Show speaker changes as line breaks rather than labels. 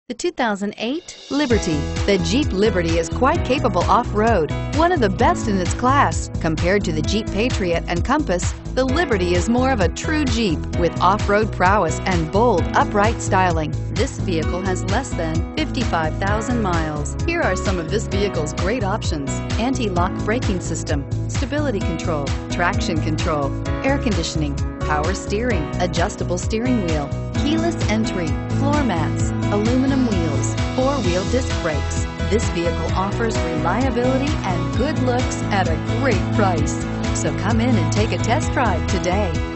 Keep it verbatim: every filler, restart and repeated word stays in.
The two thousand eight Liberty. The Jeep Liberty is quite capable off-road, one of the best in its class. Compared to the Jeep Patriot and Compass, the Liberty is more of a true Jeep with off-road prowess and bold, upright styling. This vehicle has less than fifty-five thousand miles. Here are some of this vehicle's great options: anti-lock braking system, stability control, traction control, air conditioning, power steering, adjustable steering wheel, keyless entry, floor mats, aluminum wheels, four-wheel disc brakes. This vehicle offers reliability and good looks at a great price. So come in and take a test drive today.